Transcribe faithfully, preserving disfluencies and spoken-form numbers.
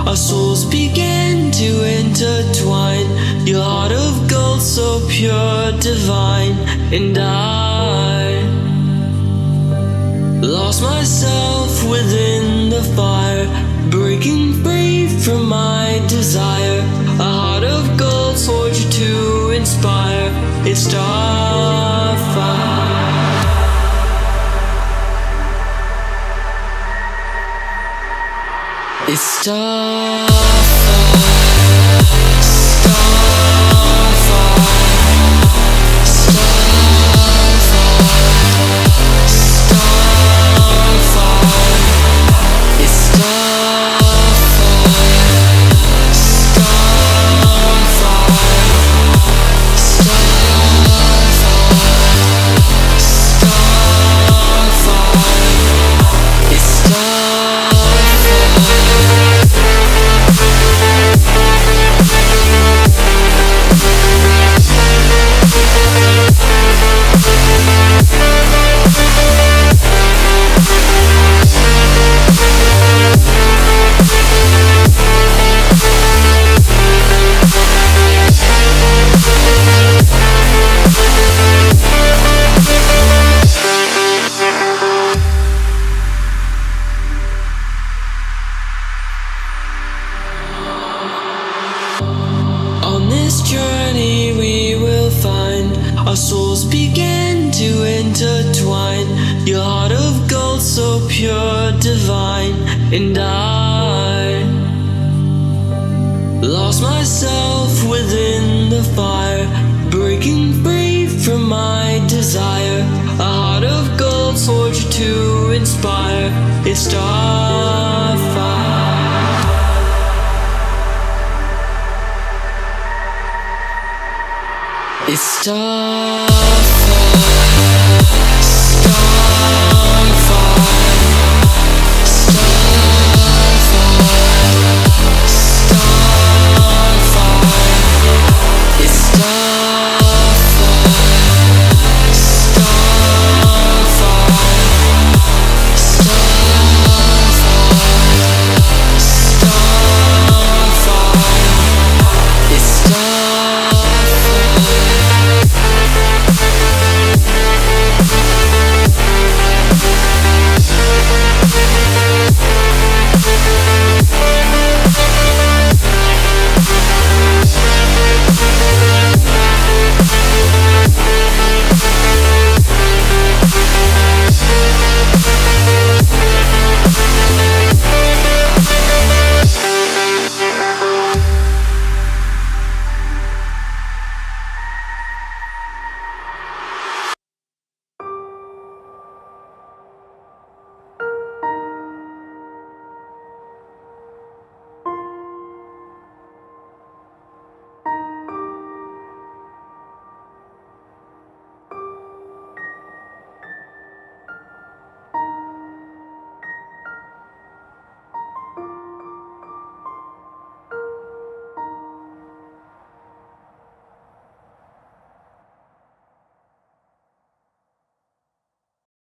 our souls began to intertwine. Your heart of gold, so pure, divine. And I lost myself within the fire, breaking free from my desire. A heart of gold, forged to inspire. It's starfire. It's starfire. On this journey we will find our souls began to intertwine. Your heart of gold, so pure, divine. And I lost myself within the fire, breaking free from my desire. A heart of gold, forged to inspire. It's starfire. It's starfire.